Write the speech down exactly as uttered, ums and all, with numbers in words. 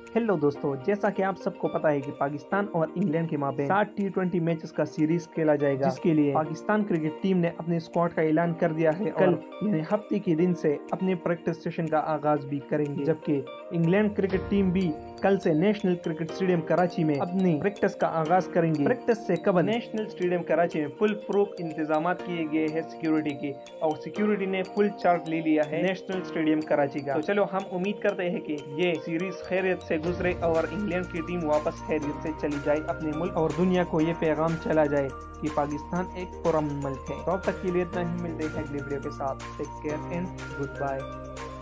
Hello दोस्तों, जैसा कि आप सबको पता है कि पाकिस्तान और इंग्लैंड के माबैन सात टी ट्वेंटी मैचेस का सीरीज खेला जाएगा, जिसके लिए पाकिस्तान क्रिकेट टीम ने अपने स्क्वाड का ऐलान कर दिया है। कल यानी हफ्ते के दिन से अपने प्रैक्टिस सेशन का आगाज भी करेंगे, जबकि इंग्लैंड क्रिकेट टीम भी कल से नेशनल क्रिकेट स्टेडियम कराची में अपनी प्रैक्टिस का आगाज करेंगे। प्रैक्टिस से कबल नेशनल स्टेडियम कराची में फुल प्रूफ इंतजाम किए गए हैं सिक्योरिटी के, और सिक्योरिटी ने फुल चार्ज ले लिया है नेशनल स्टेडियम कराची का। तो चलो हम उम्मीद करते हैं कि ये सीरीज खैरियत से गुजरे और इंग्लैंड की टीम वापस खैरियत से चली जाए अपने मुल्क, और दुनिया को ये पैगाम चला जाए कि पाकिस्तान एक पुरअमन मुल्क है। तो अब तक के लिए इतना ही, मिलते हैं अगले वीडियो के साथ। Take care and good bye.